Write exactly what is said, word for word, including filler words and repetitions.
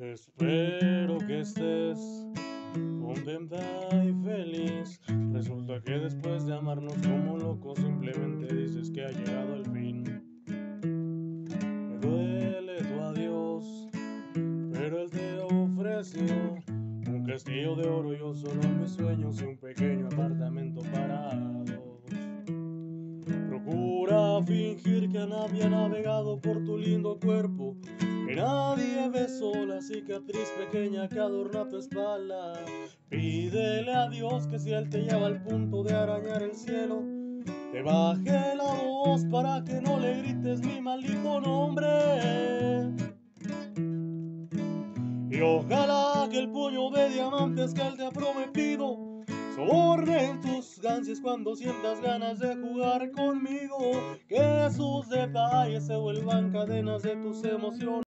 Espero que estés contenta y feliz. Resulta que después de amarnos como locos simplemente dices que ha llegado el fin. Me duele tu adiós, pero él te ofreció un castillo de oro, yo solo en mis sueños y un pequeño apartamento para dos. Procura fingir que nadie ha navegado por tu lindo cuerpo, que nadie besó la cicatriz pequeña que adorna tu espalda. Pídele a Dios que si Él te lleva al punto de arañar el cielo, te baje la voz para que no le grites mi maldito nombre. Y ojalá que el puño de diamantes que Él te ha prometido sobornen tus ansias cuando sientas ganas de jugar conmigo, que sus detalles se vuelvan cadenas de tus emociones.